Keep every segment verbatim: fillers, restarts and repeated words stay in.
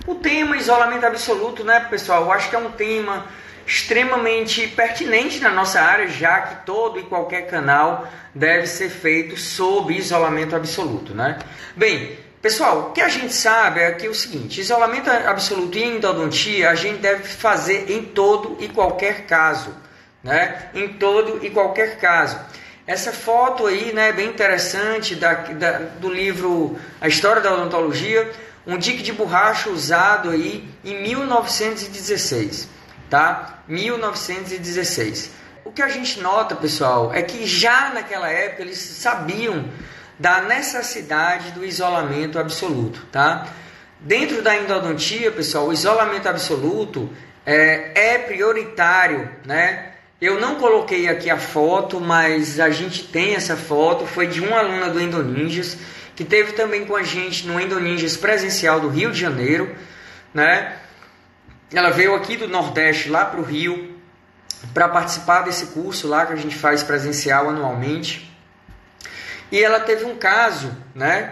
O tema isolamento absoluto, né, pessoal, eu acho que é um tema extremamente pertinente na nossa área, já que todo e qualquer canal deve ser feito sob isolamento absoluto, né? Bem, pessoal, o que a gente sabe é que é o seguinte: isolamento absoluto e endodontia a gente deve fazer em todo e qualquer caso, né? Em todo e qualquer caso. Essa foto aí, né, é bem interessante da, da, do livro A História da Odontologia, um dique de borracha usado aí em mil novecentos e dezesseis, tá? mil novecentos e dezesseis. O que a gente nota, pessoal, é que já naquela época eles sabiam da necessidade do isolamento absoluto, tá? Dentro da endodontia, pessoal, o isolamento absoluto é, é prioritário, né? Eu não coloquei aqui a foto, mas a gente tem essa foto, foi de uma aluna do Endoninjas, que teve também com a gente no Endoninjas presencial do Rio de Janeiro, né? Ela veio aqui do Nordeste lá para o Rio, para participar desse curso lá que a gente faz presencial anualmente. E ela teve um caso, né,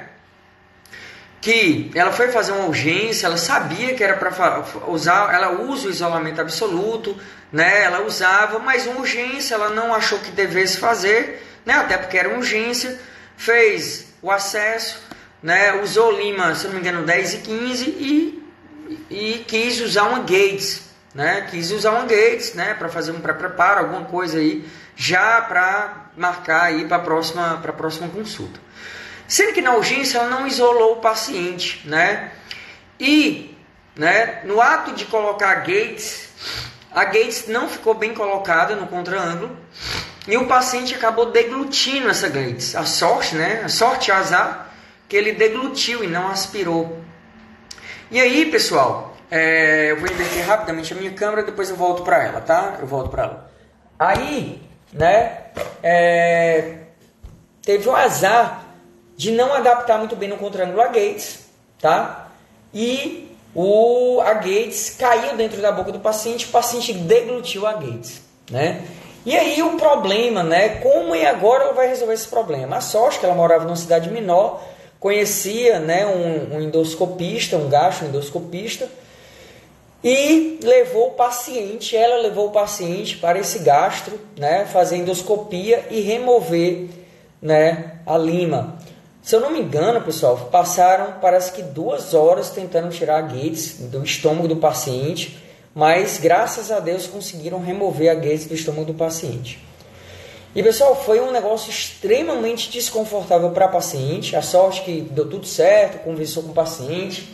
que ela foi fazer uma urgência, ela sabia que era para usar, ela usa o isolamento absoluto, né, ela usava, mas uma urgência ela não achou que devesse fazer, né, até porque era uma urgência, fez o acesso, né, usou lima, se não me engano, dez e quinze e, e quis usar uma Gates, né, quis usar uma Gates, né, para fazer um pré-preparo, alguma coisa aí, já para marcar aí para a próxima, para a próxima consulta. Sendo que na urgência ela não isolou o paciente, né? E, né, no ato de colocar a Gates, a Gates não ficou bem colocada no contra-ângulo e o paciente acabou deglutindo essa Gates. A sorte, né? A sorte, a azar, que ele deglutiu e não aspirou. E aí, pessoal, é, eu vou inverter rapidamente a minha câmera, depois eu volto para ela, tá? Eu volto para ela. Aí, né, é, teve o azar de não adaptar muito bem no contra-ângulo a Gates, tá? E o, a Gates caiu dentro da boca do paciente, o paciente deglutiu a Gates, né? E aí o problema, né? Como e agora ela vai resolver esse problema? A sorte que ela morava numa cidade menor, conhecia, né, um, um endoscopista, um gastroendoscopista, e levou o paciente, ela levou o paciente para esse gastro, né, fazer endoscopia e remover, né, a lima. Se eu não me engano, pessoal, passaram, parece que duas horas tentando tirar a Gates do estômago do paciente, mas graças a Deus conseguiram remover a Gates do estômago do paciente. E, pessoal, foi um negócio extremamente desconfortável para a paciente. A sorte que deu tudo certo, conversou com o paciente,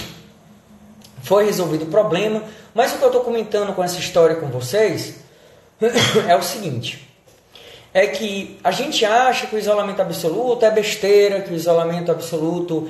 foi resolvido o problema. Mas o que eu estou comentando com essa história com vocês é o seguinte: é que a gente acha que o isolamento absoluto é besteira, que o isolamento absoluto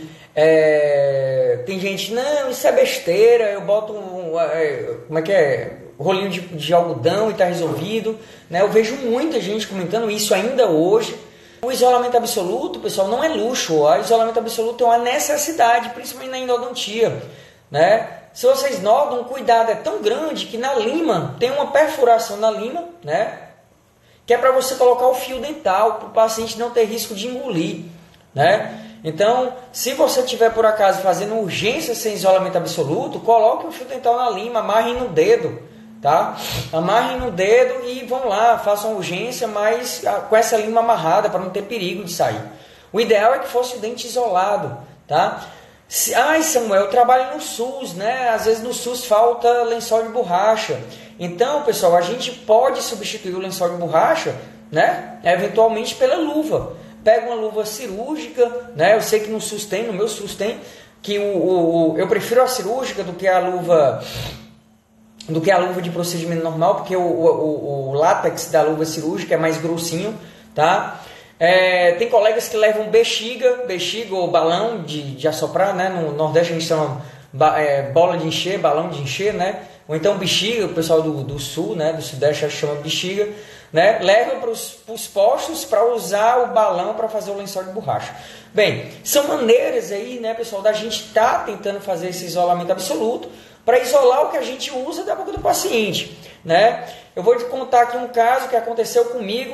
é... Tem gente, não, isso é besteira, eu boto um... É, como é que é? Rolinho de, de algodão e está resolvido, né? Eu vejo muita gente comentando isso ainda hoje. O isolamento absoluto, pessoal, não é luxo. O isolamento absoluto é uma necessidade, principalmente na endodontia, né? Se vocês notam, o cuidado é tão grande que na lima tem uma perfuração na lima, né, que é para você colocar o fio dental, para o paciente não ter risco de engolir, né? Então, se você tiver por acaso fazendo urgência sem isolamento absoluto, coloque o fio dental na lima, amarrem no dedo, tá? Amarrem no dedo e vão lá, façam urgência, mas com essa lima amarrada para não ter perigo de sair. O ideal é que fosse o dente isolado, tá? Se, ai, Samuel, eu trabalho no SUS, né? Às vezes no SUS falta lençol de borracha. Então, pessoal, a gente pode substituir o lençol de borracha, né, eventualmente pela luva. Pega uma luva cirúrgica, né? Eu sei que no SUS tem, no meu SUS tem, que o, o, eu prefiro a cirúrgica do que a luva do que a luva de procedimento normal, porque o, o, o látex da luva cirúrgica é mais grossinho, tá? É, tem colegas que levam bexiga, bexiga ou balão de, de assoprar, né? No Nordeste a gente chama é, bola de encher, balão de encher, né? Ou então bexiga, o pessoal do, do Sul, né? Do Sudeste chama bexiga, né? Leva para os postos para usar o balão para fazer o lençol de borracha. Bem, são maneiras aí, né, pessoal, da gente estar tá tentando fazer esse isolamento absoluto para isolar o que a gente usa da boca do paciente, né? Eu vou te contar aqui um caso que aconteceu comigo,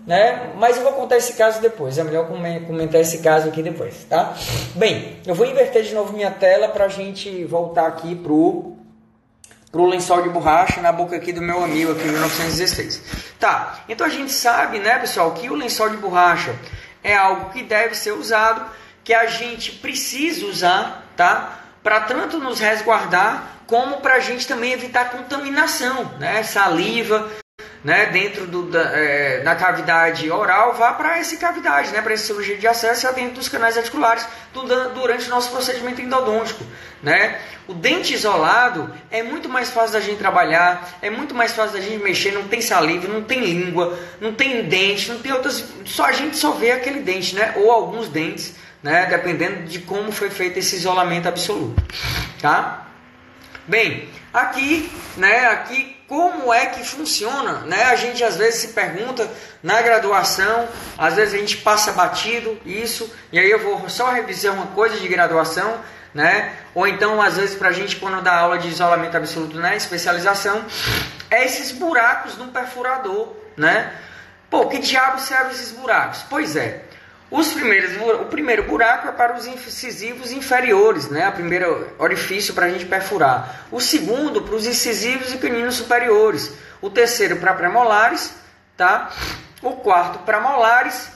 né? Mas eu vou contar esse caso depois, é melhor comentar esse caso aqui depois, tá? Bem, eu vou inverter de novo minha tela para a gente voltar aqui pro, pro lençol de borracha na boca aqui do meu amigo aqui, mil novecentos e dezesseis. Tá, então a gente sabe, né, pessoal, que o lençol de borracha é algo que deve ser usado, que a gente precisa usar, tá? Para tanto nos resguardar, como para a gente também evitar contaminação, né? Saliva, né, dentro do, da, é, da cavidade oral, vá para essa cavidade, né, para esse cirurgia de acesso dentro dos canais articulares durante o nosso procedimento endodôntico, né? O dente isolado é muito mais fácil da gente trabalhar, é muito mais fácil da gente mexer, não tem saliva, não tem língua, não tem dente, não tem outras, só a gente só vê aquele dente, né, ou alguns dentes, né, dependendo de como foi feito esse isolamento absoluto, tá? Bem, aqui, né, aqui como é que funciona, né? A gente às vezes se pergunta na graduação, às vezes a gente passa batido isso, e aí eu vou só revisar uma coisa de graduação, né? Ou então às vezes para a gente quando dá aula de isolamento absoluto na especialização, é esses buracos no perfurador, né? Pô, que diabo servem esses buracos? Pois é. Os primeiros, o primeiro buraco é para os incisivos inferiores, né? A primeiro orifício para a gente perfurar. O segundo para os incisivos e caninos superiores. O terceiro para premolares, tá? O quarto para molares.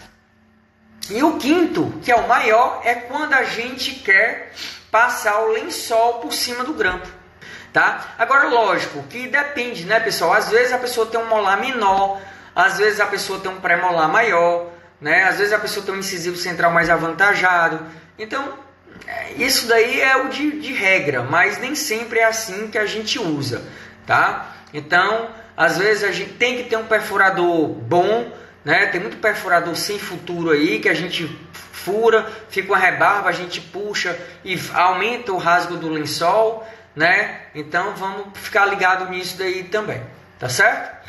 E o quinto, que é o maior, é quando a gente quer passar o lençol por cima do grampo, tá? Agora, lógico que depende, né, pessoal? Às vezes a pessoa tem um molar menor, às vezes a pessoa tem um pré-molar maior, né? Às vezes a pessoa tem um incisivo central mais avantajado. Então, isso daí é o de, de regra, mas nem sempre é assim que a gente usa, tá? Então, às vezes a gente tem que ter um perfurador bom, né? Tem muito perfurador sem futuro aí, que a gente fura, fica uma rebarba, a gente puxa e aumenta o rasgo do lençol, né? Então, vamos ficar ligado nisso daí também, tá certo?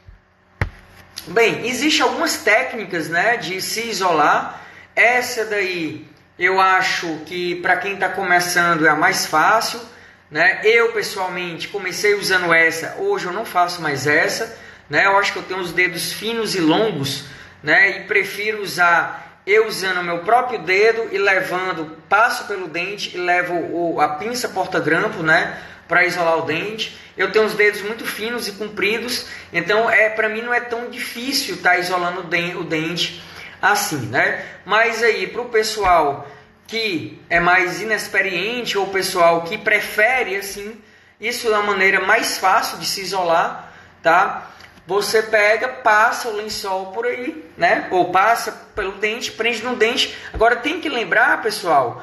Bem, existem algumas técnicas, né, de se isolar. Essa daí eu acho que para quem está começando é a mais fácil, né? Eu pessoalmente comecei usando essa, hoje eu não faço mais essa, né? Eu acho que eu tenho os dedos finos e longos, né? E prefiro usar eu usando o meu próprio dedo e levando, passo pelo dente e levo o, a pinça porta-grampo, né, para isolar o dente. Eu tenho os dedos muito finos e compridos, então é, para mim não é tão difícil estar tá isolando o dente assim, né? Mas aí para o pessoal que é mais inexperiente ou pessoal que prefere assim, isso é a maneira mais fácil de se isolar, tá? Você pega, passa o lençol por aí, né? Ou passa pelo dente, prende no dente. Agora tem que lembrar, pessoal,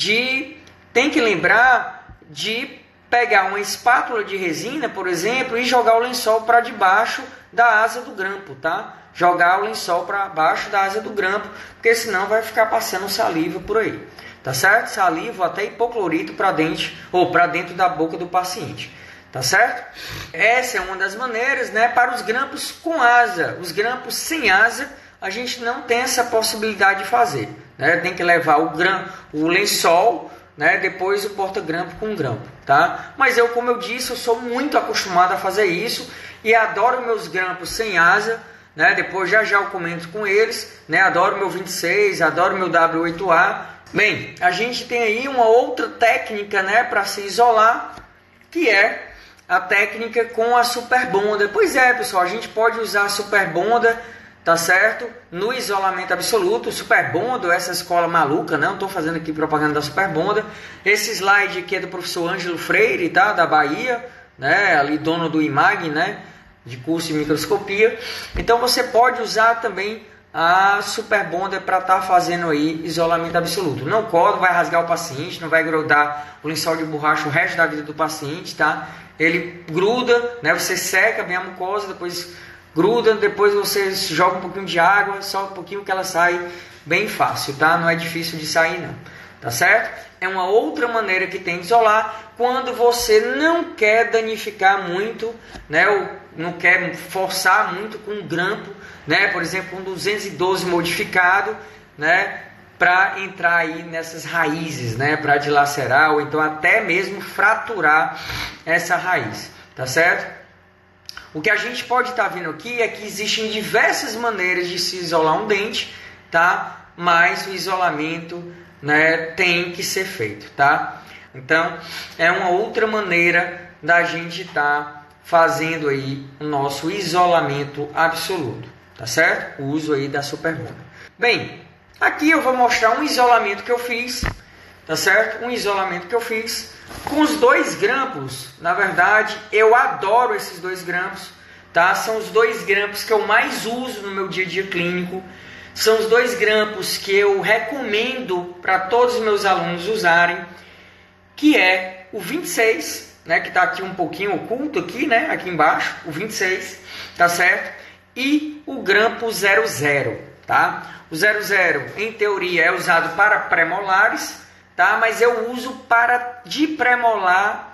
de tem que lembrar de pegar uma espátula de resina, por exemplo, e jogar o lençol para debaixo da asa do grampo, tá? Jogar o lençol para baixo da asa do grampo, porque senão vai ficar passando saliva por aí, tá certo? Saliva ou até hipoclorito para dente ou para dentro da boca do paciente, tá certo? Essa é uma das maneiras, né? Para os grampos com asa, os grampos sem asa, a gente não tem essa possibilidade de fazer, né? Tem que levar o gram, o lençol, né? Depois o porta-grampo com grampo, tá? Mas eu, como eu disse, eu sou muito acostumado a fazer isso e adoro meus grampos sem asa, né? Depois já já eu comento com eles, né? Adoro meu vinte e seis, adoro meu W oito A. Bem, a gente tem aí uma outra técnica, né, para se isolar, que é a técnica com a Super Bonder. Pois é, pessoal, a gente pode usar a Super Bonder, tá certo? No isolamento absoluto, o Super Bonder, essa escola maluca, né? Não estou fazendo aqui propaganda da Super Bonder. Esse slide aqui é do professor Ângelo Freire, tá? Da Bahia, né? Ali dono do I M A G, né? De curso de microscopia. Então você pode usar também a Super Bonder para estar tá fazendo aí isolamento absoluto. Não cola, vai rasgar o paciente, não vai grudar o lençol de borracha o resto da vida do paciente, tá? Ele gruda, né? Você seca bem a mucosa, depois gruda, depois você joga um pouquinho de água, só um pouquinho que ela sai bem fácil, tá? Não é difícil de sair não, tá certo? É uma outra maneira que tem de isolar quando você não quer danificar muito, né? Ou não quer forçar muito com um grampo, né? Por exemplo, um duzentos e doze modificado, né? Para entrar aí nessas raízes, né? Para dilacerar ou então até mesmo fraturar essa raiz, tá certo? O que a gente pode estar vendo aqui é que existem diversas maneiras de se isolar um dente, tá? Mas o isolamento, né, tem que ser feito, tá? Então, é uma outra maneira da gente estar fazendo aí o nosso isolamento absoluto, tá certo? O uso aí da Supermono. Bem, aqui eu vou mostrar um isolamento que eu fiz, tá certo? Um isolamento que eu fiz com os dois grampos. Na verdade, eu adoro esses dois grampos, tá? São os dois grampos que eu mais uso no meu dia a dia clínico. São os dois grampos que eu recomendo para todos os meus alunos usarem, que é o vinte e seis, né, que está aqui um pouquinho oculto aqui, né, aqui embaixo, o vinte e seis, tá certo? E o grampo zero zero, tá? O zero zero, em teoria, é usado para pré-molares, tá? Mas eu uso para de pré-molar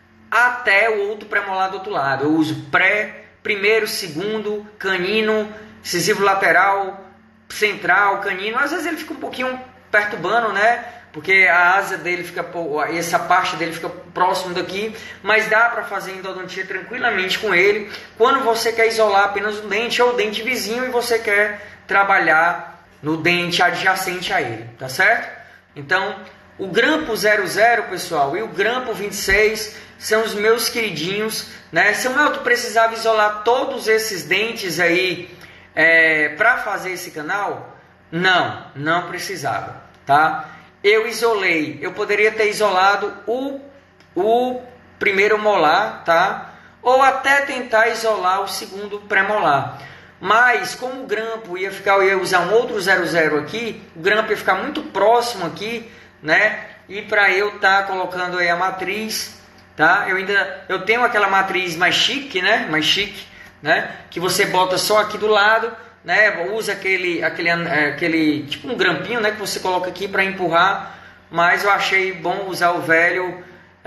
até o outro pré-molar do outro lado. Eu uso pré, primeiro, segundo, canino, incisivo lateral, central, canino. Às vezes ele fica um pouquinho perturbando, né? Porque a asa dele fica, essa parte dele fica próximo daqui, mas dá para fazer endodontia tranquilamente com ele. Quando você quer isolar apenas o dente ou o dente vizinho e você quer trabalhar no dente adjacente a ele, tá certo? Então, o grampo zero zero, pessoal, e o grampo vinte e seis são os meus queridinhos, né? Samuel, tu precisava isolar todos esses dentes aí é, para fazer esse canal? Não, não precisava, tá? Eu isolei, eu poderia ter isolado o, o primeiro molar, tá? Ou até tentar isolar o segundo pré-molar. Mas como o grampo ia ficar, eu ia usar um outro zero zero aqui, o grampo ia ficar muito próximo aqui, né? E para eu estar tá colocando aí a matriz, tá? Eu ainda eu tenho aquela matriz mais chique, né? Mais chique, né? Que você bota só aqui do lado, né? Usa aquele aquele aquele tipo um grampinho, né? Que você coloca aqui para empurrar. Mas eu achei bom usar o velho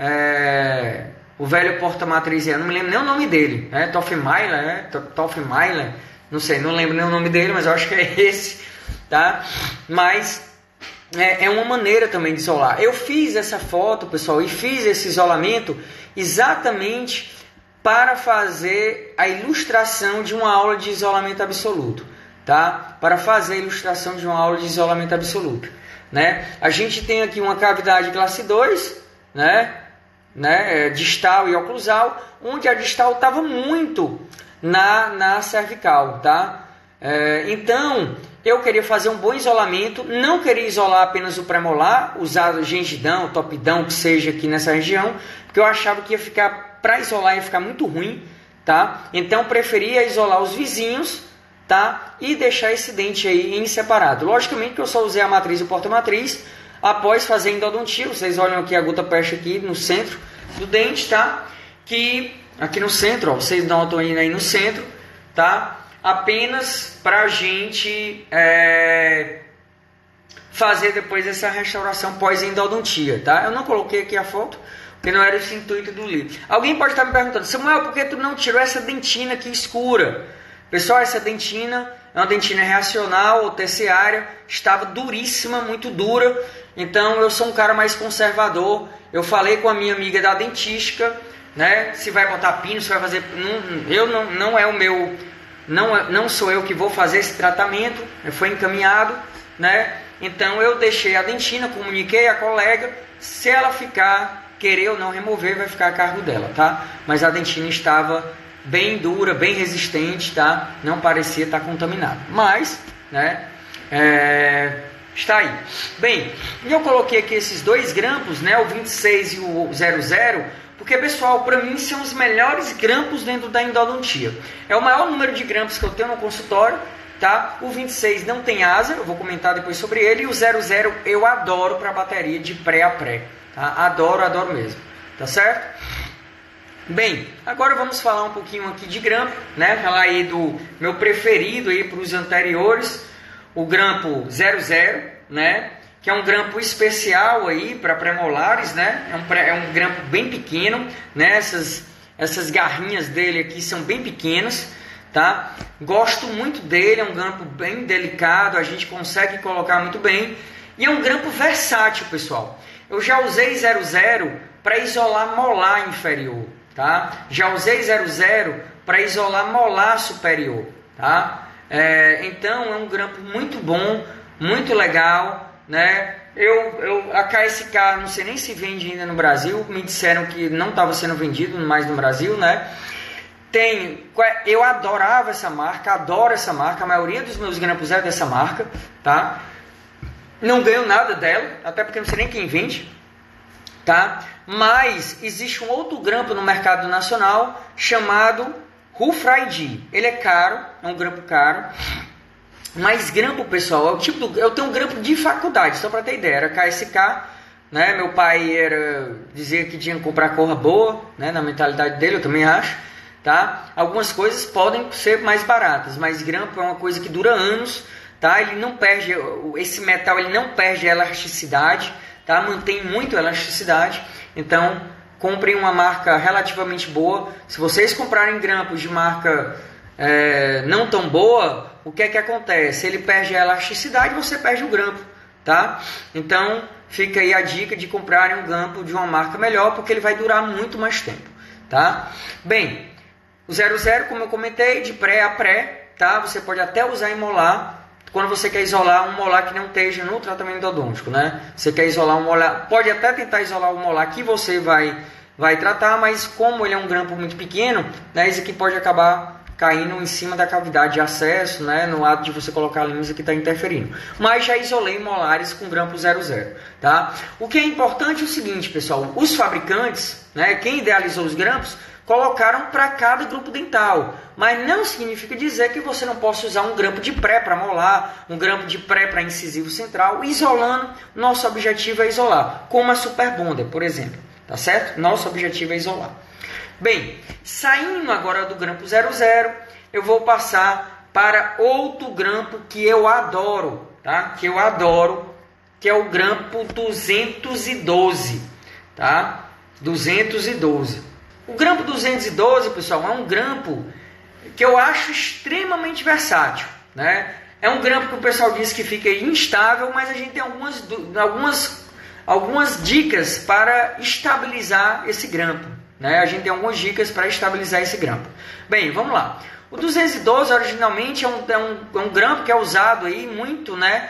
é, o velho porta-matriz. Eu não me lembro nem o nome dele, né? Toffmeiler, né? Toffmeiler, não sei, não lembro nem o nome dele, mas eu acho que é esse, tá? Mas É, é uma maneira também de isolar. Eu fiz essa foto, pessoal, e fiz esse isolamento exatamente para fazer a ilustração de uma aula de isolamento absoluto, tá? Para fazer a ilustração de uma aula de isolamento absoluto, né? A gente tem aqui uma cavidade classe dois, né? Né? Distal e oclusal, onde a distal estava muito na, na cervical, tá? É, então, eu queria fazer um bom isolamento, não queria isolar apenas o premolar, usar o gengidão, topidão, que seja aqui nessa região, porque eu achava que ia ficar, para isolar ia ficar muito ruim, tá? Então, preferia isolar os vizinhos, tá? E deixar esse dente aí em separado. Logicamente que eu só usei a matriz e o porta-matriz, após fazer endodontia. Vocês olham aqui a gota peste aqui no centro do dente, tá? Que aqui no centro, ó, vocês notam aí, aí no centro, tá? Apenas para a gente é, fazer depois essa restauração pós-endodontia, tá? Eu não coloquei aqui a foto, porque não era esse intuito do livro. Alguém pode estar me perguntando, Samuel, por que tu não tirou essa dentina aqui escura? Pessoal, essa dentina é uma dentina reacional ou terciária, estava duríssima, muito dura, então eu sou um cara mais conservador. Eu falei com a minha amiga da dentística, né? Se vai botar pino, se vai fazer... Não, eu não, não é o meu... Não, não sou eu que vou fazer esse tratamento, foi encaminhado, né? Então eu deixei a dentina, comuniquei a colega, se ela ficar, querer ou não remover, vai ficar a cargo dela, tá? Mas a dentina estava bem dura, bem resistente, tá? Não parecia estar contaminada, mas, né? É, está aí. Bem, eu coloquei aqui esses dois grampos, né? O vinte e seis e o zero zero, porque, pessoal, para mim são os melhores grampos dentro da endodontia. É o maior número de grampos que eu tenho no consultório, tá? O vinte e seis não tem asa, eu vou comentar depois sobre ele. E o zero zero eu adoro para bateria de pré a pré, tá? Adoro, adoro mesmo, tá certo? Bem, agora vamos falar um pouquinho aqui de grampo, né? Falar aí do meu preferido aí para os anteriores, o grampo zero zero, né? Que é um grampo especial aí para premolares, né? É um, pré, é um grampo bem pequeno, né? Essas, essas garrinhas dele aqui são bem pequenas, tá? Gosto muito dele, é um grampo bem delicado, a gente consegue colocar muito bem. E é um grampo versátil, pessoal. Eu já usei zero zero para isolar molar inferior, tá? Já usei zero zero para isolar molar superior, tá? É, então é um grampo muito bom, muito legal, né? Eu, eu, a K S K, não sei nem se vende ainda no Brasil, me disseram que não estava sendo vendido mais no Brasil, né? Tem, eu adorava essa marca, adoro essa marca, a maioria dos meus grampos é dessa marca, tá? Não ganho nada dela, até porque não sei nem quem vende, tá? Mas existe um outro grampo no mercado nacional chamado Rufraidi. Ele é caro, é um grampo caro. Mas grampo, pessoal, é o tipo do, eu tenho um grampo de faculdade, só para ter ideia, era K S K, né? Meu pai era dizia que tinha que comprar cor boa, né? Na mentalidade dele, eu também acho, tá? Algumas coisas podem ser mais baratas, mas grampo é uma coisa que dura anos, tá? Ele não perde, esse metal ele não perde a elasticidade, tá? Mantém muito a elasticidade, então comprem uma marca relativamente boa. Se vocês comprarem grampos de marca é, não tão boa, o que é que acontece? Ele perde a elasticidade, você perde o grampo, tá? Então fica aí a dica de comprarem um grampo de uma marca melhor, porque ele vai durar muito mais tempo, tá? Bem, o zero zero, como eu comentei, de pré a pré, tá? Você pode até usar em molar, quando você quer isolar um molar que não esteja no tratamento endodôntico, né? Você quer isolar um molar, pode até tentar isolar o molar que você vai, vai tratar, mas como ele é um grampo muito pequeno, né? Esse aqui pode acabar caindo em cima da cavidade de acesso, né? No ato de você colocar a linha que está interferindo. Mas já isolei molares com grampo zero zero, tá? O que é importante é o seguinte, pessoal, os fabricantes, né? Quem idealizou os grampos, colocaram para cada grupo dental, mas não significa dizer que você não possa usar um grampo de pré para molar, um grampo de pré para incisivo central, isolando. Nosso objetivo é isolar, como a Super Bonder, por exemplo, tá certo? Nosso objetivo é isolar. Bem, saindo agora do grampo zero zero, eu vou passar para outro grampo que eu adoro, tá? Que eu adoro, que é o grampo duzentos e doze, tá? duzentos e doze. O grampo duzentos e doze, pessoal, é um grampo que eu acho extremamente versátil, né? É um grampo que o pessoal diz que fica instável, mas a gente tem algumas, algumas, algumas dicas para estabilizar esse grampo, né? A gente tem algumas dicas para estabilizar esse grampo. Bem, vamos lá. O duzentos e doze originalmente é um, é um, é um grampo que é usado aí muito, né,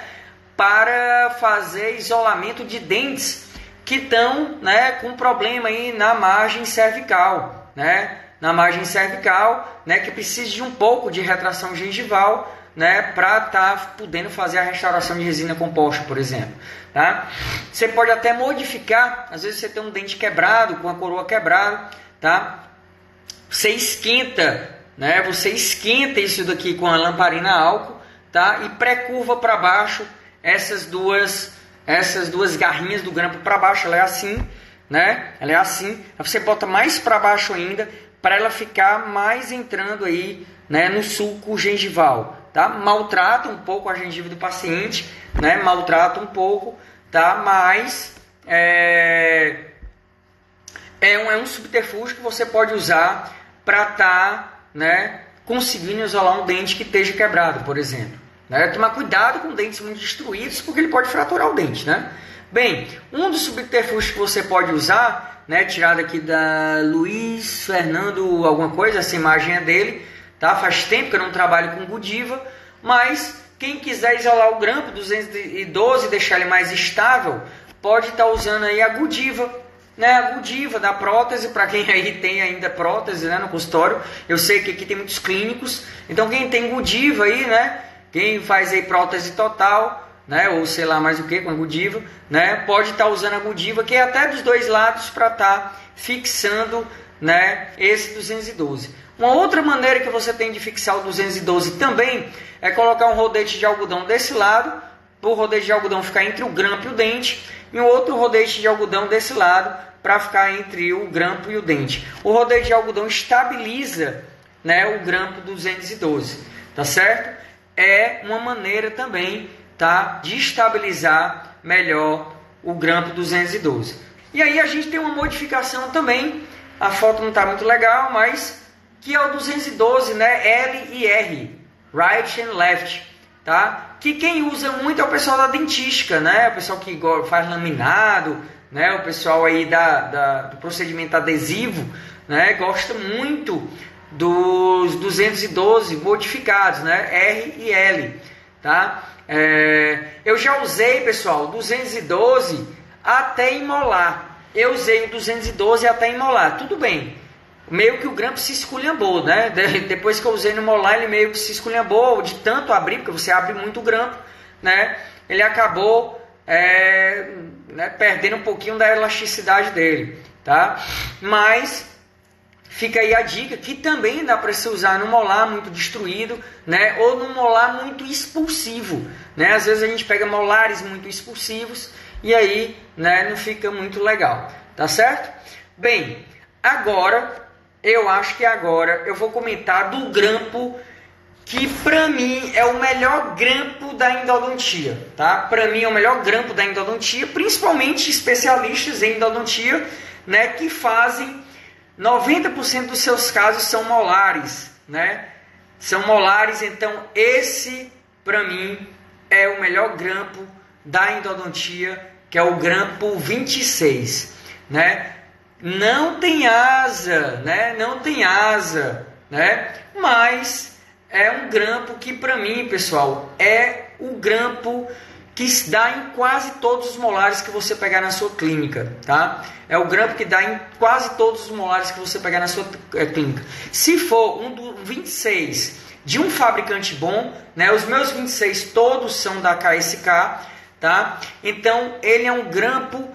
para fazer isolamento de dentes que estão, né, com problema aí na margem cervical, né, na margem cervical, né, que precisa de um pouco de retração gengival, né, para estar tá podendo fazer a restauração de resina composta, por exemplo, tá? Você pode até modificar, às vezes você tem um dente quebrado, com a coroa quebrada, tá? Você esquenta, né, você esquenta isso daqui com a lamparina a álcool, tá? E pré-curva para baixo essas duas essas duas garrinhas do grampo para baixo, ela é assim, né? Ela é assim. Aí você bota mais para baixo ainda, para ela ficar mais entrando aí, né, no sulco gengival, tá? Maltrata um pouco a gengiva do paciente, né? Maltrata um pouco, tá? Mas é, é, um, é um subterfúgio que você pode usar para estar, tá, né, conseguindo isolar um dente que esteja quebrado, por exemplo. Né? Tomar cuidado com dentes muito destruídos, porque ele pode fraturar o dente, né? Bem, um dos subterfúgios que você pode usar, né, tirado aqui da Luiz Fernando alguma coisa, essa imagem é dele, tá? Faz tempo que eu não trabalho com Godiva, mas quem quiser isolar o grampo duzentos e doze e deixar ele mais estável, pode estar tá usando aí a Godiva, né? A Godiva da prótese, para quem aí tem ainda prótese, né, no consultório. Eu sei que aqui tem muitos clínicos, então quem tem Godiva aí, né, quem faz aí prótese total, né, ou sei lá mais o que com a Godiva, né, pode estar tá usando a Godiva, que é até dos dois lados, para estar tá fixando, né, esse duzentos e doze. Uma outra maneira que você tem de fixar o duzentos e doze também é colocar um rodete de algodão desse lado, para o rodete de algodão ficar entre o grampo e o dente, e um outro rodete de algodão desse lado para ficar entre o grampo e o dente. O rodete de algodão estabiliza, né, o grampo duzentos e doze, tá certo? É uma maneira também, tá, de estabilizar melhor o grampo duzentos e doze. E aí a gente tem uma modificação também, a foto não está muito legal, mas que é o duzentos e doze, né, L e R, right and left, tá? Que quem usa muito é o pessoal da dentística, né? O pessoal que faz laminado, né? O pessoal aí da, da, do procedimento adesivo, né? Gosta muito dos duzentos e doze modificados, né? R e L, tá? É, eu já usei, pessoal, duzentos e doze até em molar. Eu usei o duzentos e doze até em molar, tudo bem. Meio que o grampo se esculhambou, né? Depois que eu usei no molar, ele meio que se esculhambou de tanto abrir, porque você abre muito o grampo, né? Ele acabou é, né, perdendo um pouquinho da elasticidade dele, tá? Mas fica aí a dica que também dá para se usar no molar muito destruído, né? Ou no molar muito expulsivo, né? Às vezes a gente pega molares muito expulsivos e aí, né, não fica muito legal, tá certo? Bem, agora eu acho que agora eu vou comentar do grampo que para mim é o melhor grampo da endodontia, tá? Para mim é o melhor grampo da endodontia, principalmente especialistas em endodontia, né, que fazem noventa por cento dos seus casos são molares, né? São molares, então esse para mim é o melhor grampo da endodontia, que é o grampo vinte e seis, né? Não tem asa, né? Não tem asa, né? Mas é um grampo que para mim, pessoal, é o grampo que dá em quase todos os molares que você pegar na sua clínica, tá? É o grampo que dá em quase todos os molares que você pegar na sua é, clínica. Se for um do vinte e seis de um fabricante bom, né? Os meus vinte e seis todos são da K S K, tá? Então ele é um grampo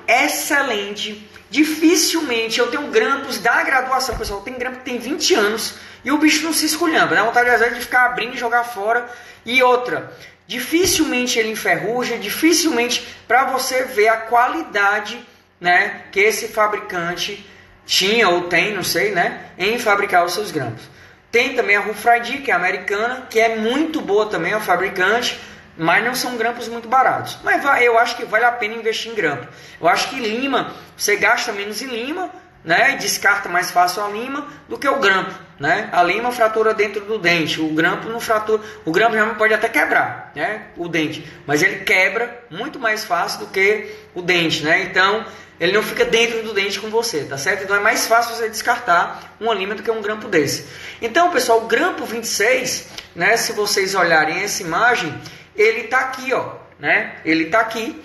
excelente. Dificilmente eu tenho grampos da graduação, pessoal. Tem grampo que tem vinte anos e o bicho não se esculhamba, né? Vontade às vezes de ficar abrindo e jogar fora. E outra, dificilmente ele enferruja, dificilmente para você ver a qualidade, né, que esse fabricante tinha ou tem, não sei, né, em fabricar os seus grampos. Tem também a Rufradi, que é americana, que é muito boa também, é o fabricante, mas não são grampos muito baratos. Mas eu acho que vale a pena investir em grampo. Eu acho que lima, você gasta menos em lima, né, e descarta mais fácil a lima do que o grampo, né? A lima fratura dentro do dente, o grampo não fratura. O grampo já pode até quebrar, né, o dente, mas ele quebra muito mais fácil do que o dente, né? Então ele não fica dentro do dente com você, tá certo? Então é mais fácil você descartar uma lima do que um grampo desse. Então, pessoal, o grampo vinte e seis, né, se vocês olharem essa imagem, ele tá aqui, ó, né? Ele tá aqui.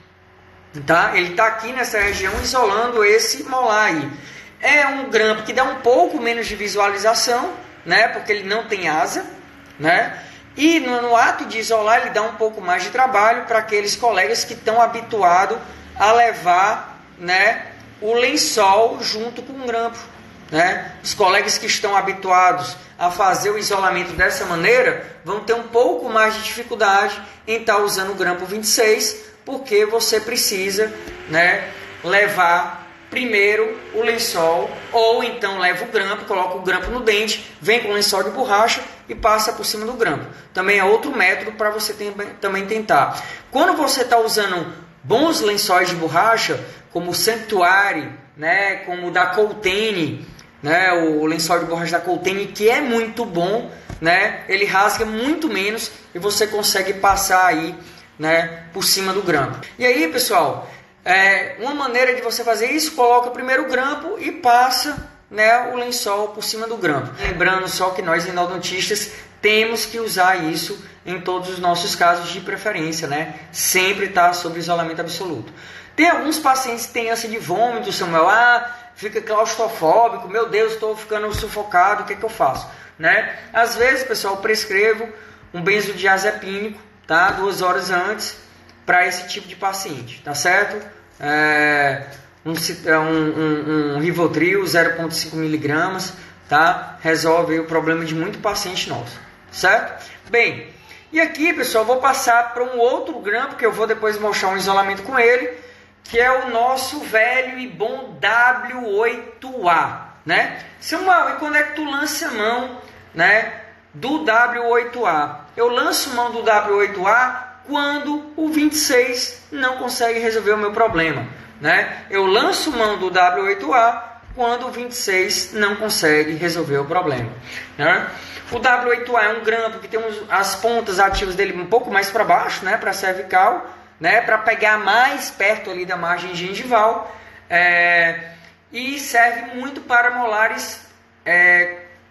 Tá? Ele está aqui nessa região isolando esse molar aí. É um grampo que dá um pouco menos de visualização, né? Porque ele não tem asa, né? E no, no ato de isolar ele dá um pouco mais de trabalho para aqueles colegas que estão habituados a levar, né, o lençol junto com o grampo, né? Os colegas que estão habituados a fazer o isolamento dessa maneira vão ter um pouco mais de dificuldade em estar tá usando o grampo vinte e seis, porque você precisa, né, levar primeiro o lençol, ou então leva o grampo, coloca o grampo no dente, vem com o lençol de borracha e passa por cima do grampo. Também é outro método para você tem, também tentar. Quando você está usando bons lençóis de borracha, como o Sanctuary, né, como o da Coltene, né, o lençol de borracha da Coltene, que é muito bom, né, ele rasga muito menos e você consegue passar aí, né, por cima do grampo. E aí, pessoal, é, uma maneira de você fazer isso, coloca primeiro o grampo e passa, né, o lençol por cima do grampo. Lembrando só que nós endodontistas temos que usar isso em todos os nossos casos de preferência, né? Sempre está sob isolamento absoluto. Tem alguns pacientes que têm ânsia de vômito, Samuel, ah, fica claustrofóbico, meu Deus, estou ficando sufocado, o que é que eu faço? Né? Às vezes, pessoal, eu prescrevo um benzodiazepínico, tá? Duas horas antes, para esse tipo de paciente, tá certo? É, um, um, um, um Rivotril zero vírgula cinco miligramas, tá? Resolve aí o problema de muito paciente nosso, certo? Bem, e aqui, pessoal, vou passar para um outro grampo que eu vou depois mostrar um isolamento com ele, que é o nosso velho e bom W oito A, né? Samuel, e quando é que tu lança a mão, né, do W oito A? Eu lanço mão do W oito A quando o vinte e seis não consegue resolver o meu problema, né? Eu lanço mão do W oito A quando o vinte e seis não consegue resolver o problema, né? O W oito A é um grampo que tem uns, as pontas ativas dele um pouco mais para baixo, né, para cervical, né, para pegar mais perto ali da margem gengival, é, e serve muito para molares é,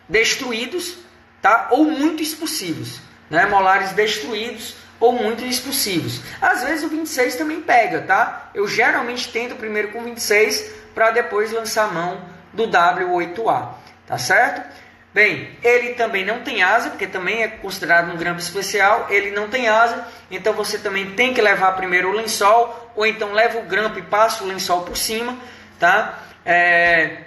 destruídos, tá? Ou muito expulsivos, né? Molares destruídos ou muito expulsivos. Às vezes o vinte e seis também pega, tá? Eu geralmente tento primeiro com vinte e seis para depois lançar a mão do W oito A, tá certo? Bem, ele também não tem asa, porque também é considerado um grampo especial, ele não tem asa, então você também tem que levar primeiro o lençol, ou então leva o grampo e passa o lençol por cima, tá? É...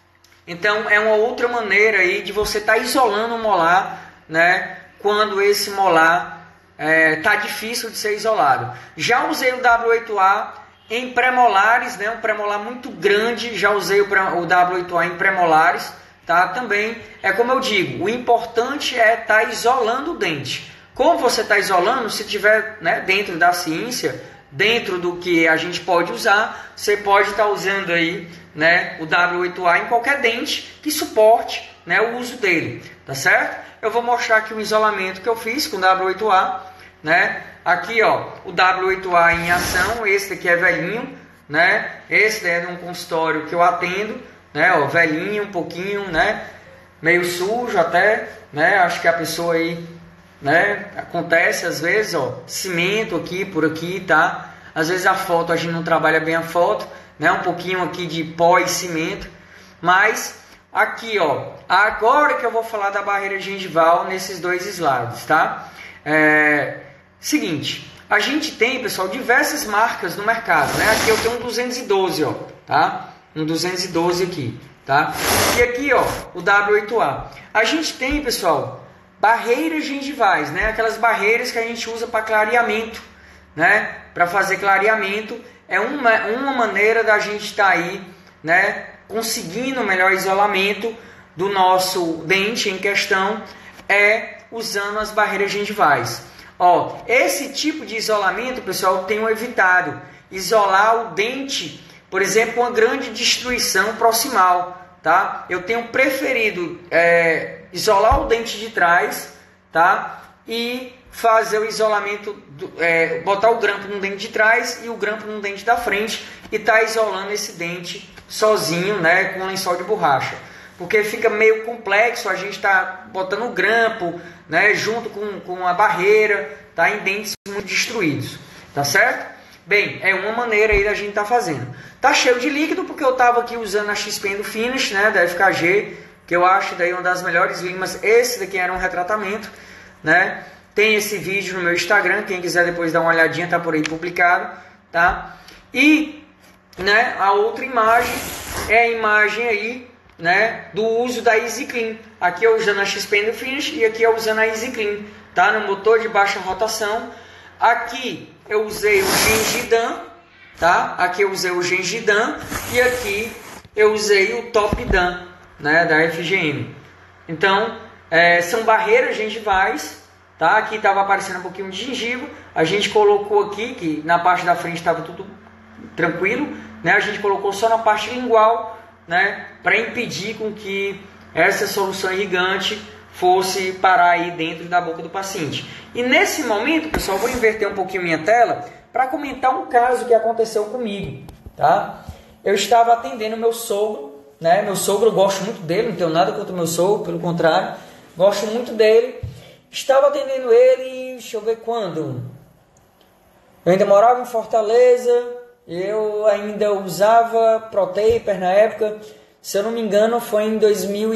Então é uma outra maneira aí de você estar tá isolando o molar, né? Quando esse molar está é, difícil de ser isolado. Já usei o W oito A em pré-molares, né? Um pré-molar muito grande, já usei o, o W oito A em pré-molares. Tá? Também é como eu digo, o importante é estar tá isolando o dente. Como você está isolando, se tiver, né, dentro da ciência, dentro do que a gente pode usar, você pode estar tá usando aí, né, o W oito A em qualquer dente que suporte, né, o uso dele, tá certo? Eu vou mostrar aqui o isolamento que eu fiz com o W oito A, né? Aqui, ó, o W oito A em ação, esse aqui é velhinho, né? Esse é de um consultório que eu atendo. Né, ó, velhinho, um pouquinho, né, meio sujo até, né, acho que a pessoa aí, né, acontece às vezes, ó, cimento aqui, por aqui, tá, às vezes a foto, a gente não trabalha bem a foto, né, um pouquinho aqui de pó e cimento, mas aqui, ó, agora que eu vou falar da barreira gengival nesses dois slides, tá, é, seguinte, a gente tem, pessoal, diversas marcas no mercado, né, aqui eu tenho um duzentos e doze, ó, tá, um duzentos e doze aqui, tá? E aqui, ó, o W oito A. A gente tem, pessoal, barreiras gengivais, né? Aquelas barreiras que a gente usa para clareamento, né? Para fazer clareamento é uma, uma maneira da gente estar tá aí, né? Conseguindo o melhor isolamento do nosso dente em questão é usando as barreiras gengivais. Ó, esse tipo de isolamento, pessoal, eu tenho evitado. Isolar o dente, por exemplo, uma grande destruição proximal, tá? Eu tenho preferido é, isolar o dente de trás, tá? E fazer o isolamento, do, é, botar o grampo no dente de trás e o grampo no dente da frente e tá isolando esse dente sozinho, né? Com um lençol de borracha. Porque fica meio complexo, a gente tá botando o grampo, né? Junto com, com a barreira, tá? Em dentes muito destruídos, tá certo? Bem, é uma maneira aí da gente estar tá fazendo. Tá cheio de líquido porque eu estava aqui usando a X P do Finish, né, da F K G, que eu acho daí uma das melhores limas. Esse daqui era um retratamento, né? Tem esse vídeo no meu Instagram, quem quiser depois dar uma olhadinha, tá por aí publicado, tá? E, né, a outra imagem é a imagem aí, né, do uso da Easy Clean. Aqui eu usando a X P do Finish e aqui eu usando a Easy Clean, tá? No motor de baixa rotação. Aqui eu usei o Gengidan, tá? Aqui eu usei o Gengidan e aqui eu usei o Top Dan, né, da F G M. Então, é, são barreiras gengivais, tá? Aqui estava aparecendo um pouquinho de gengiva, a gente colocou aqui, que na parte da frente estava tudo tranquilo, né? A gente colocou só na parte lingual, né, para impedir com que essa solução irrigante fosse parar aí dentro da boca do paciente. E nesse momento, pessoal, eu vou inverter um pouquinho minha tela para comentar um caso que aconteceu comigo, tá? Eu estava atendendo meu sogro, né? Meu sogro, eu gosto muito dele, não tenho nada contra o meu sogro, pelo contrário, gosto muito dele. Estava atendendo ele, deixa eu ver quando. Eu ainda morava em Fortaleza, eu ainda usava Protaper na época, se eu não me engano, foi em dois mil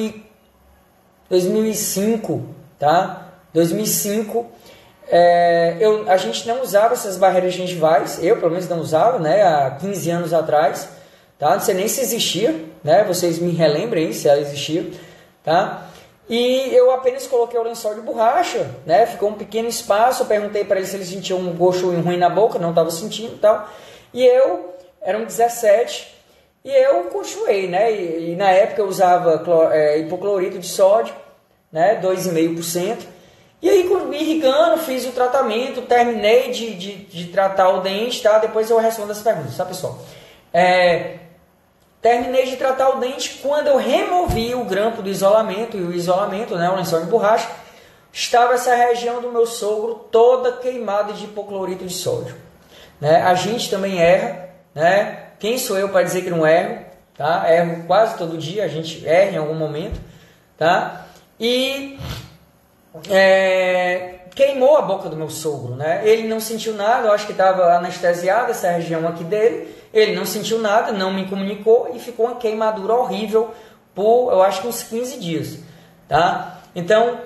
e cinco, tá? dois mil e cinco, é, eu, a gente não usava essas barreiras gengivais, eu pelo menos não usava, né? Há quinze anos atrás, tá? Não sei nem se existia, né? Vocês me relembrem se ela existia, tá? E eu apenas coloquei o lençol de borracha, né? Ficou um pequeno espaço, eu perguntei para ele se ele sentia um gosto ruim na boca, não estava sentindo e tal. E eu, eram dezessete, e eu continuei, né? E, e na época eu usava clor, é, hipoclorito de sódio, né? dois vírgula cinco por cento. E aí, irrigando, fiz o tratamento, terminei de, de, de tratar o dente, tá? Depois eu respondo as perguntas, tá, pessoal? É, terminei de tratar o dente, quando eu removi o grampo do isolamento, e o isolamento, né? O lençol de borracha, estava essa região do meu sogro toda queimada de hipoclorito de sódio. Né? A gente também erra, né? Quem sou eu para dizer que não erro, tá? Erro quase todo dia, a gente erra em algum momento, tá? e é, queimou a boca do meu sogro, né? Ele não sentiu nada, eu acho que estava anestesiado essa região aqui dele. Ele não sentiu nada, não me comunicou e ficou uma queimadura horrível por, eu acho que uns quinze dias, tá? Então,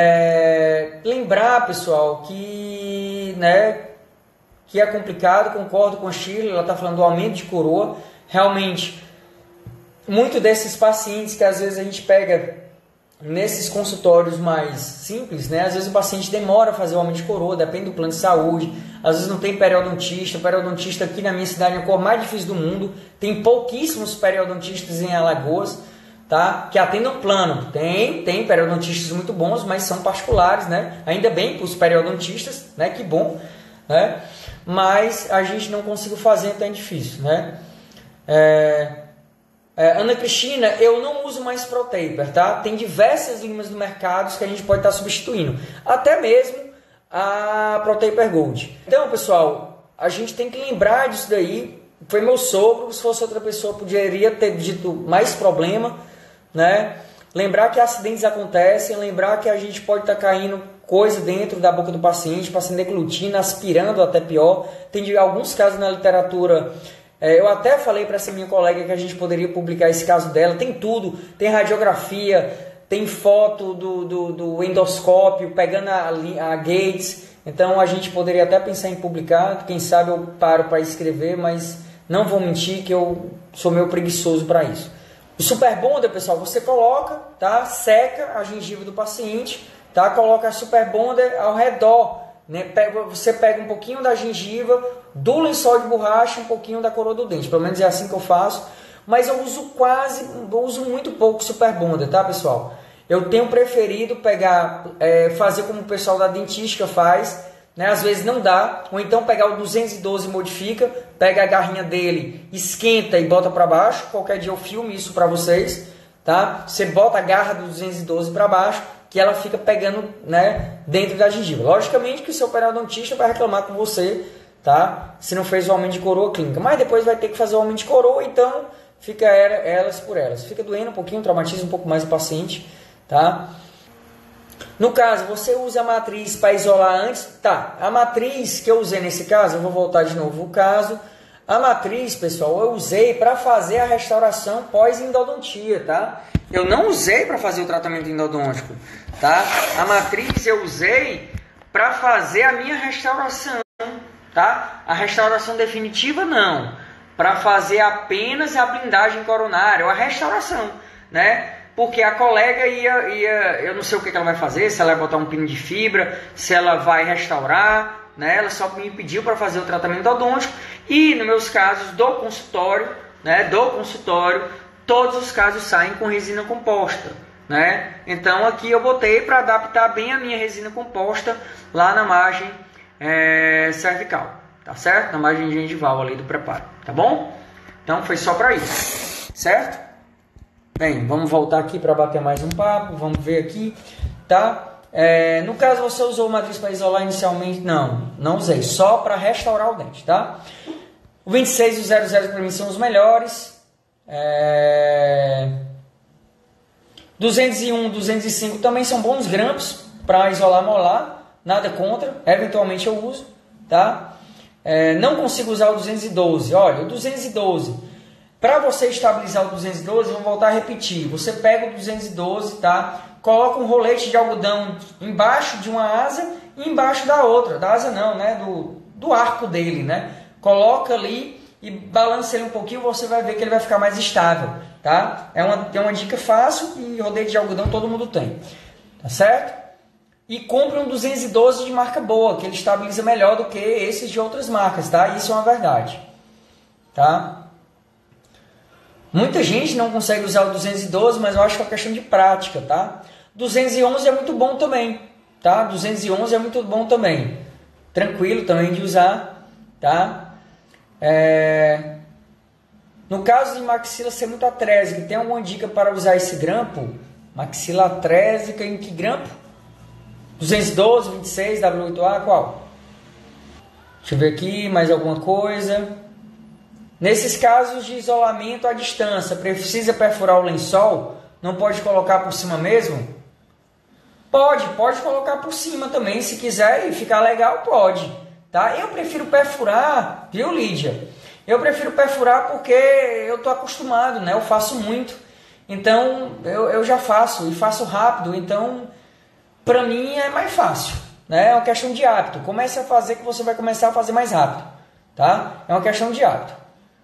é, lembrar, pessoal, que, né, que é complicado, concordo com a Shirley, ela está falando do aumento de coroa. Realmente, muito desses pacientes que às vezes a gente pega nesses consultórios mais simples, né? Às vezes o paciente demora a fazer o aumento de coroa, depende do plano de saúde, às vezes não tem periodontista. O periodontista aqui na minha cidade é a cor mais difícil do mundo, tem pouquíssimos periodontistas em Alagoas, tá? Que atendam plano. Tem, tem periodontistas muito bons, mas são particulares, né? Ainda bem para os periodontistas, né? Que bom, né? Mas a gente não conseguiu fazer, então é difícil, né? É... É, Ana Cristina, eu não uso mais ProTaper, tá? Tem diversas linhas no mercado que a gente pode estar substituindo, até mesmo a ProTaper Gold. Então, pessoal, a gente tem que lembrar disso daí. Foi meu sogro, se fosse outra pessoa poderia ter dito mais problema, né? Lembrar que acidentes acontecem, lembrar que a gente pode estar caindo coisa dentro da boca do paciente, passando declutina, aspirando até pior. Tem alguns casos na literatura. Eu até falei para essa minha colega que a gente poderia publicar esse caso dela. Tem tudo, tem radiografia, tem foto do, do, do endoscópio, pegando a, a Gates. Então a gente poderia até pensar em publicar. Quem sabe eu paro para escrever, mas não vou mentir que eu sou meio preguiçoso para isso. O Super Bonder, pessoal, você coloca, tá? Seca a gengiva do paciente, tá? Coloca a Super Bonder ao redor, né? Pega, você pega um pouquinho da gengiva, do lençol de borracha, um pouquinho da coroa do dente. Pelo menos é assim que eu faço. Mas eu uso quase, eu uso muito pouco Super Bonder, tá, pessoal? Eu tenho preferido pegar, é, fazer como o pessoal da dentística faz, né? Às vezes não dá. Ou então pegar o duzentos e doze e modifica, pega a garrinha dele, esquenta e bota para baixo. Qualquer dia eu filme isso para vocês, tá? Você bota a garra do duzentos e doze para baixo, que ela fica pegando, né, dentro da gengiva. Logicamente que o seu periodontista vai reclamar com você, tá? Se não fez o aumento de coroa clínica. Mas depois vai ter que fazer o aumento de coroa, então fica elas por elas. Fica doendo um pouquinho, traumatiza um pouco mais o paciente, tá? No caso, você usa a matriz para isolar antes? Tá, a matriz que eu usei nesse caso, eu vou voltar de novo o caso. A matriz, pessoal, eu usei para fazer a restauração pós-endodontia, tá? Eu não usei para fazer o tratamento endodôntico, tá? A matriz eu usei para fazer a minha restauração, tá? A restauração definitiva não, para fazer apenas a blindagem coronária, ou a restauração, né? Porque a colega ia, ia, eu não sei o que ela vai fazer, se ela vai botar um pino de fibra, se ela vai restaurar, né? Ela só me pediu para fazer o tratamento endodôntico. E nos meus casos do consultório, né? Do consultório, todos os casos saem com resina composta, né? Então aqui eu botei para adaptar bem a minha resina composta lá na margem é, cervical, tá certo? Na margem gengival ali do preparo, tá bom? Então foi só para isso, certo? Bem, vamos voltar aqui para bater mais um papo, vamos ver aqui, tá? É, no caso você usou matriz para isolar inicialmente? Não, não usei, só para restaurar o dente, tá? O vinte e seis e o zero zero para mim são os melhores. É... duzentos e um, duzentos e cinco também são bons grampos para isolar molar, nada contra, eventualmente eu uso, tá? É, não consigo usar o duzentos e doze, olha, o duzentos e doze... Para você estabilizar o duzentos e doze, vamos voltar a repetir. Você pega o duzentos e doze, tá? Coloca um rolete de algodão embaixo de uma asa e embaixo da outra. Da asa não, né? Do, do arco dele, né? Coloca ali e balança ele um pouquinho, você vai ver que ele vai ficar mais estável, tá? É uma, é uma dica fácil e rolete de algodão todo mundo tem, tá certo? E compre um duzentos e doze de marca boa, que ele estabiliza melhor do que esses de outras marcas, tá? Isso é uma verdade, tá? Muita gente não consegue usar o duzentos e doze, mas eu acho que é uma questão de prática, tá? duzentos e onze é muito bom também, tá? duzentos e onze é muito bom também. Tranquilo também de usar, tá? É... No caso de maxila ser muito atrésica, tem alguma dica para usar esse grampo? Maxila atrésica em que grampo? duzentos e doze, vinte e seis, W oito A, qual? Deixa eu ver aqui, mais alguma coisa... Nesses casos de isolamento à distância, precisa perfurar o lençol? Não pode colocar por cima mesmo? Pode, pode colocar por cima também, se quiser e ficar legal, pode, tá? Eu prefiro perfurar, viu, Lídia? Eu prefiro perfurar porque eu tô acostumado, né? Eu faço muito, então eu, eu já faço e faço rápido, então para mim é mais fácil, né? É uma questão de hábito. Comece a fazer que você vai começar a fazer mais rápido, tá? É uma questão de hábito.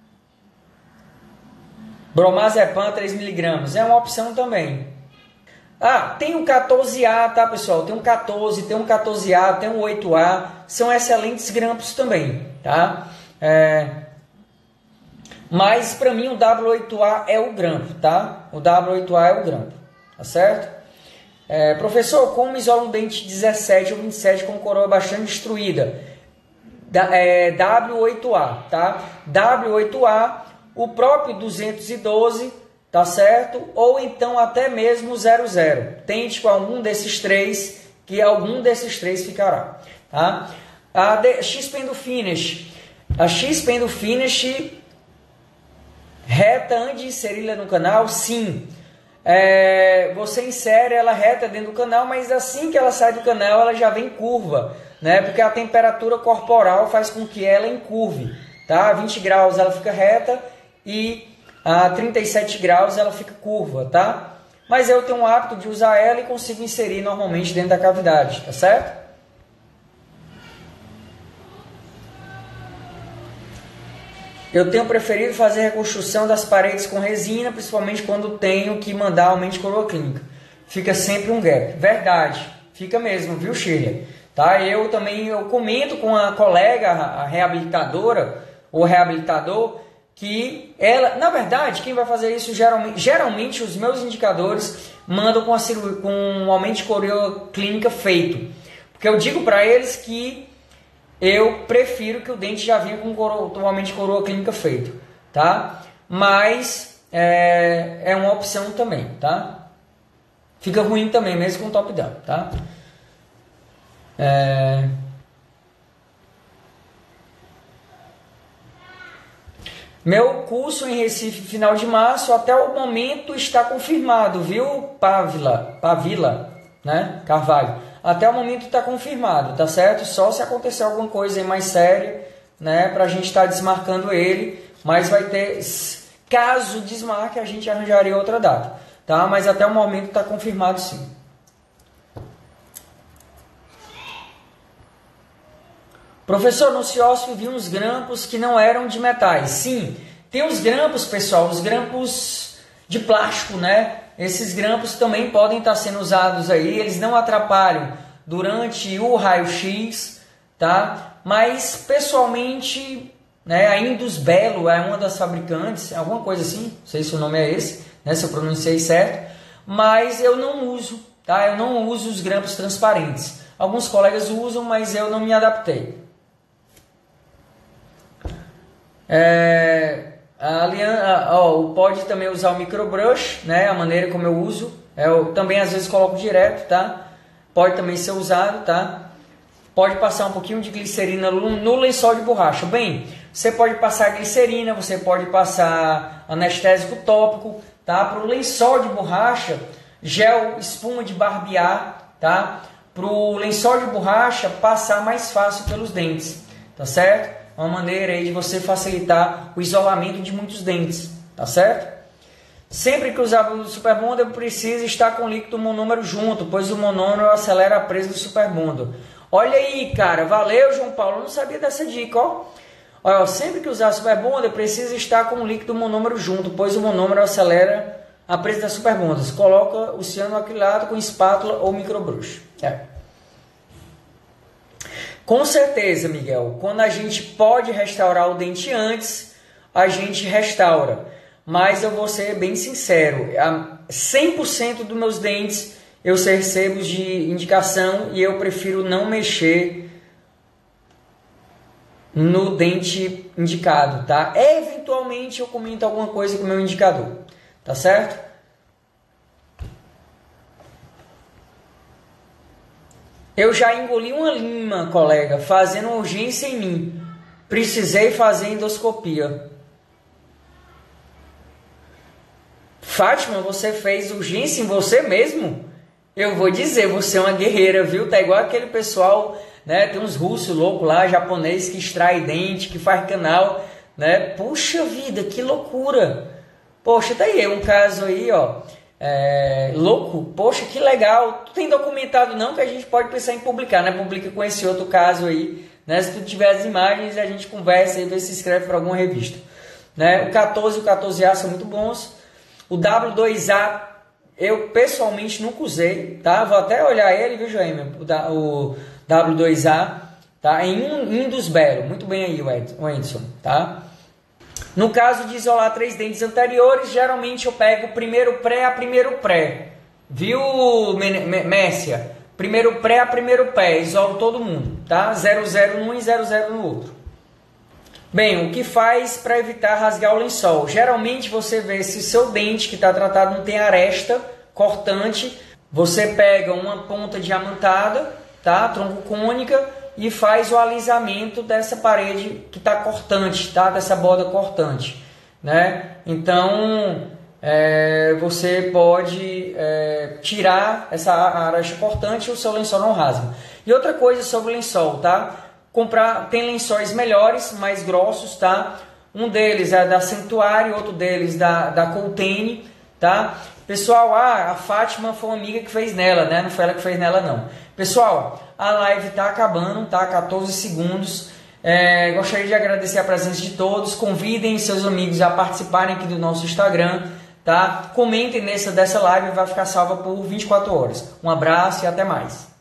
Bromazepam três miligramas é uma opção também. Ah, tem o quatorze A, tá, pessoal? Tem um quatorze, tem um quatorze A, tem um oito A. São excelentes grampos também, tá? É... Mas, para mim, o W oito A é o grampo, tá? O W oito A é o grampo, tá certo? É, professor, como isola um dente dezessete ou vinte e sete com coroa bastante destruída? Da, é, W oito A, tá? W oito A, o próprio duzentos e doze... tá certo? Ou então até mesmo zero zero. Tente com algum desses três, que algum desses três ficará, tá? A X-Pen do Finish. A X-Pen do Finish reta antes de inserir no canal, sim. É, você insere ela reta dentro do canal, mas assim que ela sai do canal, ela já vem curva, né? Porque a temperatura corporal faz com que ela encurve, tá? A vinte graus ela fica reta e a trinta e sete graus ela fica curva, tá? Mas eu tenho o hábito de usar ela e consigo inserir normalmente dentro da cavidade, tá certo? Eu tenho preferido fazer reconstrução das paredes com resina, principalmente quando tenho que mandar aumente coroa clínica. Fica sempre um gap. Verdade, fica mesmo, viu, Shirley? Tá? Eu também eu comento com a colega, a reabilitadora, ou reabilitador, que ela, na verdade, quem vai fazer isso geralmente, geralmente os meus indicadores mandam com, a cirurgia, com um aumento de coroa clínica feito. Porque eu digo para eles que eu prefiro que o dente já venha com um aumento de coroa clínica feito, tá? Mas é, é uma opção também, tá? Fica ruim também, mesmo com top down, tá? É... Meu curso em Recife, final de março, até o momento está confirmado, viu, Pavila, Pavila, né, Carvalho? Até o momento está confirmado, tá certo? Só se acontecer alguma coisa aí mais séria, né, pra gente estar tá desmarcando ele, mas vai ter, caso desmarque, a gente arranjaria outra data, tá? Mas até o momento está confirmado sim. Professor, no Ciosp vi uns grampos que não eram de metais. Sim, tem os grampos, pessoal, os grampos de plástico, né? Esses grampos também podem estar sendo usados aí, eles não atrapalham durante o raio-x, tá? Mas, pessoalmente, né, a Indus Belo é uma das fabricantes, alguma coisa assim, não sei se o nome é esse, né, se eu pronunciei certo, mas eu não uso, tá? Eu não uso os grampos transparentes. Alguns colegas usam, mas eu não me adaptei. É, a Liana, ó, pode também usar o microbrush, né? A maneira como eu uso. Eu também às vezes coloco direto, tá? Pode também ser usado, tá? Pode passar um pouquinho de glicerina no lençol de borracha. Bem, você pode passar glicerina, você pode passar anestésico tópico, tá? Para o lençol de borracha, gel espuma de barbear, tá? Para o lençol de borracha passar mais fácil pelos dentes, tá certo? Uma maneira aí de você facilitar o isolamento de muitos dentes, tá certo? Sempre que usar o Super Bonder precisa estar com o líquido monômero junto, pois o monômero acelera a presa do Super Bonder. Olha aí, cara, valeu, João Paulo, eu não sabia dessa dica, ó. Olha, sempre que usar Super Bonder precisa estar com o líquido monômero junto, pois o monômero acelera a presa da Super Bonder. Coloca o cianoacrilato com espátula ou microbrush. É. Com certeza, Miguel, quando a gente pode restaurar o dente antes, a gente restaura. Mas eu vou ser bem sincero, cem por cento dos meus dentes eu recebo de indicação e eu prefiro não mexer no dente indicado, tá? Eventualmente eu comento alguma coisa com o meu indicador, tá certo? Eu já engoli uma lima, colega, fazendo urgência em mim. Precisei fazer endoscopia. Fátima, você fez urgência em você mesmo? Eu vou dizer, você é uma guerreira, viu? Tá igual aquele pessoal, né? Tem uns russos loucos lá, japonês que extrai dente, que faz canal, né? Puxa vida, que loucura! Poxa, tá aí, é um caso aí, ó, é, louco. Poxa, que legal. Tu tem documentado não, que a gente pode pensar em publicar, né? Publica com esse outro caso aí, né? Se tu tiver as imagens, a gente conversa e vê se inscreve para alguma revista, né? O quatorze e o quatorze A são muito bons. O W dois A eu pessoalmente nunca usei, tá? Vou até olhar ele, viu, Joêmio? O W dois A, tá? Em um Indus Belo, muito bem aí, o Edson, tá? No caso de isolar três dentes anteriores, geralmente eu pego primeiro pré a primeiro pré, viu, Messia? Primeiro pré a primeiro pé, isolo todo mundo, tá? zero zero num e zero zero no outro. Bem, o que faz para evitar rasgar o lençol? Geralmente você vê se o seu dente que está tratado não tem aresta cortante, você pega uma ponta diamantada, tá? Tronco cônica, e faz o alisamento dessa parede que está cortante, tá? Dessa borda cortante, né? Então é, você pode é, tirar essa aresta cortante e o seu lençol não rasga. E outra coisa sobre o lençol, tá? Comprar, tem lençóis melhores, mais grossos, tá? Um deles é da Santuário, outro deles da, da Coltene, tá? Pessoal, ah, a Fátima foi uma amiga que fez nela, né? Não foi ela que fez nela, não. Pessoal, a live tá acabando, tá? quatorze segundos. É, gostaria de agradecer a presença de todos. Convidem seus amigos a participarem aqui do nosso Instagram, tá? Comentem nessa dessa live, vai ficar salva por vinte e quatro horas. Um abraço e até mais.